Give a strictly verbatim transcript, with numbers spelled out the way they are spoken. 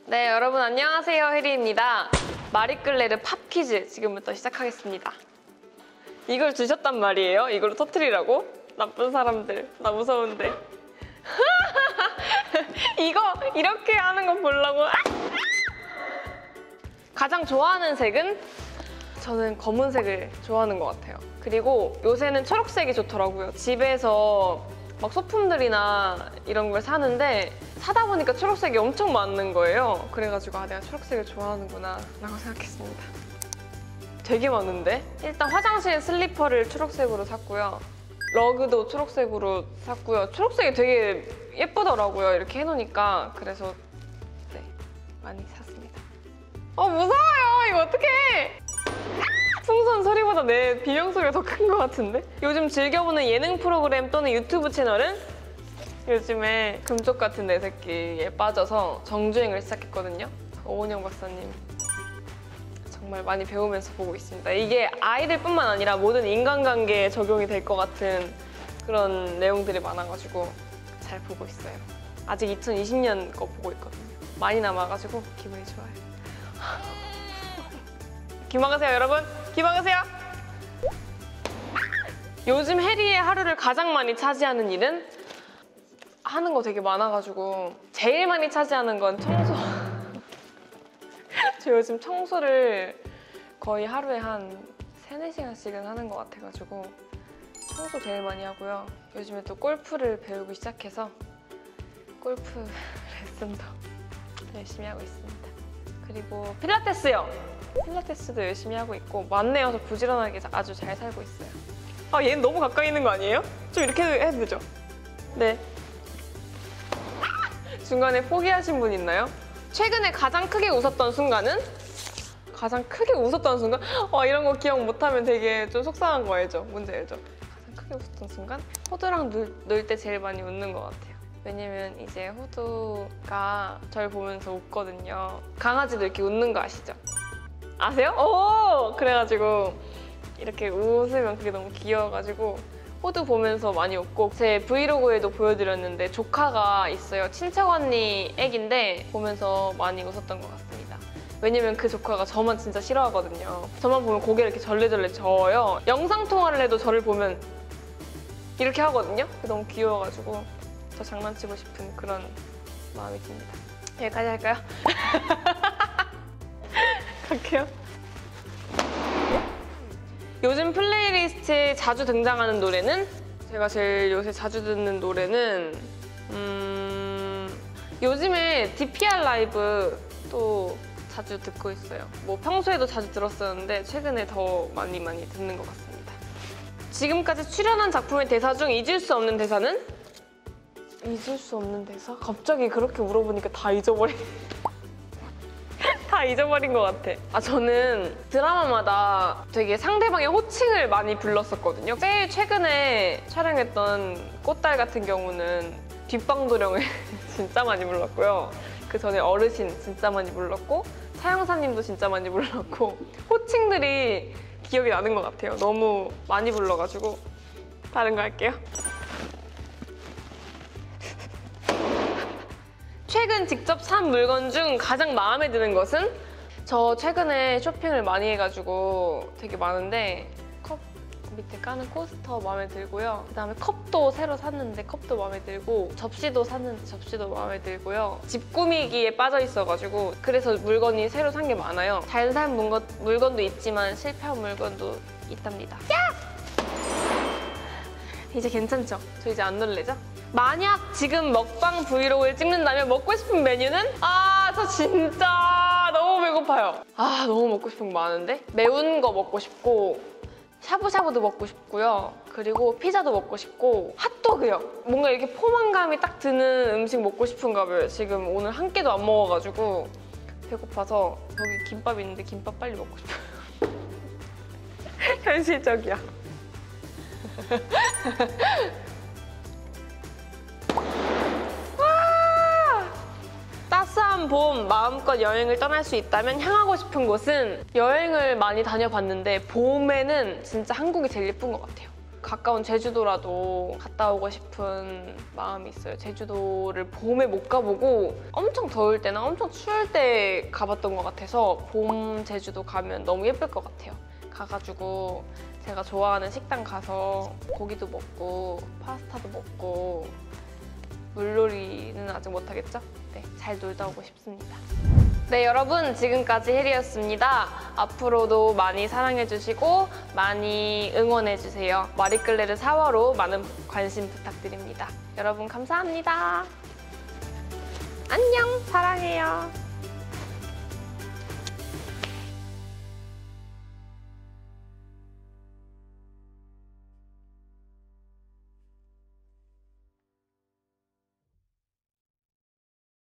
네, 여러분 안녕하세요. 혜리입니다. 마리끌레르 팝 퀴즈 지금부터 시작하겠습니다. 이걸 주셨단 말이에요? 이걸로 터트리라고? 나쁜 사람들. 나 무서운데. 이거 이렇게 하는 거 보려고. 가장 좋아하는 색은? 저는 검은색을 좋아하는 것 같아요. 그리고 요새는 초록색이 좋더라고요. 집에서 막 소품들이나 이런 걸 사는데 사다 보니까 초록색이 엄청 많은 거예요. 그래가지고 아, 내가 초록색을 좋아하는구나 라고 생각했습니다. 되게 많은데? 일단 화장실 슬리퍼를 초록색으로 샀고요. 러그도 초록색으로 샀고요. 초록색이 되게 예쁘더라고요. 이렇게 해놓으니까. 그래서 네, 많이 샀습니다. 어, 무서워요. 이거 어떡해. 풍선 소리보다 내 비명 소리가 더 큰 것 같은데? 요즘 즐겨보는 예능 프로그램 또는 유튜브 채널은? 요즘에 금쪽 같은 내 새끼에 빠져서 정주행을 시작했거든요. 오은영 박사님 정말 많이 배우면서 보고 있습니다. 이게 아이들뿐만 아니라 모든 인간관계에 적용이 될 것 같은 그런 내용들이 많아가지고 잘 보고 있어요. 아직 이천이십 년 거 보고 있거든요. 많이 남아가지고 기분이 좋아요. 기막으세요, 여러분. 기막으세요. 요즘 혜리의 하루를 가장 많이 차지하는 일은? 하는 거 되게 많아가지고 제일 많이 차지하는 건 청소. 저 요즘 청소를 거의 하루에 한 세네 시간씩은 하는 것 같아가지고 청소 제일 많이 하고요. 요즘에 또 골프를 배우고 시작해서 골프 레슨도 열심히 하고 있습니다. 그리고 필라테스요! 필라테스도 열심히 하고 있고 만내여서 부지런하게 아주 잘 살고 있어요. 아, 얘는 너무 가까이 있는 거 아니에요? 좀 이렇게 해도 되죠? 네. 중간에 포기하신 분 있나요? 최근에 가장 크게 웃었던 순간은? 가장 크게 웃었던 순간? 와, 이런 거 기억 못하면 되게 좀 속상한 거 알죠? 뭔지 알죠? 가장 크게 웃었던 순간? 호두랑 놀 때 제일 많이 웃는 것 같아요. 왜냐면 이제 호두가 저를 보면서 웃거든요. 강아지도 이렇게 웃는 거 아시죠? 아세요? 오! 그래가지고 이렇게 웃으면 그게 너무 귀여워가지고 호두 보면서 많이 웃고 제 브이로그에도 보여드렸는데 조카가 있어요. 친척 언니 애기인데 보면서 많이 웃었던 것 같습니다. 왜냐면 그 조카가 저만 진짜 싫어하거든요. 저만 보면 고개를 이렇게 절레절레 저어요. 영상통화를 해도 저를 보면 이렇게 하거든요. 너무 귀여워가지고 저 장난치고 싶은 그런 마음이 듭니다. 여기까지 할까요? 갈게요. 요즘 플레이리스트에 자주 등장하는 노래는? 제가 제일 요새 자주 듣는 노래는 음... 요즘에 디피알 라이브 또 자주 듣고 있어요. 뭐 평소에도 자주 들었었는데 최근에 더 많이 많이 듣는 것 같습니다. 지금까지 출연한 작품의 대사 중 잊을 수 없는 대사는? 잊을 수 없는 대사? 갑자기 그렇게 물어보니까 다 잊어버리네. 다 잊어버린 것 같아. 아, 저는 드라마마다 되게 상대방의 호칭을 많이 불렀었거든요. 제일 최근에 촬영했던 꽃달 같은 경우는 뒷방도령을 진짜 많이 불렀고요. 그 전에 어르신 진짜 많이 불렀고 차영사님도 진짜 많이 불렀고 호칭들이 기억이 나는 것 같아요. 너무 많이 불러가지고. 다른 거 할게요. 최근 직접 산 물건 중 가장 마음에 드는 것은? 저 최근에 쇼핑을 많이 해가지고 되게 많은데 컵 밑에 까는 코스터 마음에 들고요. 그다음에 컵도 새로 샀는데 컵도 마음에 들고 접시도 샀는데 접시도 마음에 들고요. 집 꾸미기에 빠져 있어가지고 그래서 물건이 새로 산 게 많아요. 잘 산 물건, 물건도 있지만 실패한 물건도 있답니다. 야! 이제 괜찮죠? 저 이제 안 놀래죠? 만약 지금 먹방 브이로그를 찍는다면 먹고 싶은 메뉴는? 아, 저 진짜 너무 배고파요. 아, 너무 먹고 싶은 거 많은데? 매운 거 먹고 싶고 샤브샤브도 먹고 싶고요. 그리고 피자도 먹고 싶고 핫도그요. 뭔가 이렇게 포만감이 딱 드는 음식 먹고 싶은가 봐요. 지금 오늘 한 끼도 안 먹어가지고 배고파서 여기 김밥 있는데 김밥 빨리 먹고 싶어요. 현실적이야. 따스한 봄, 마음껏 여행을 떠날 수 있다면 향하고 싶은 곳은? 여행을 많이 다녀봤는데 봄에는 진짜 한국이 제일 예쁜 것 같아요. 가까운 제주도라도 갔다 오고 싶은 마음이 있어요. 제주도를 봄에 못 가보고 엄청 더울 때나 엄청 추울 때 가봤던 것 같아서 봄 제주도 가면 너무 예쁠 것 같아요. 가가지고 제가 좋아하는 식당 가서 고기도 먹고 파스타도 먹고 물놀이는 아직 못하겠죠? 네, 잘 놀다 오고 싶습니다. 네, 여러분 지금까지 혜리였습니다. 앞으로도 많이 사랑해주시고 많이 응원해주세요. 마리끌레르 사 화로 많은 관심 부탁드립니다. 여러분 감사합니다. 안녕, 사랑해요.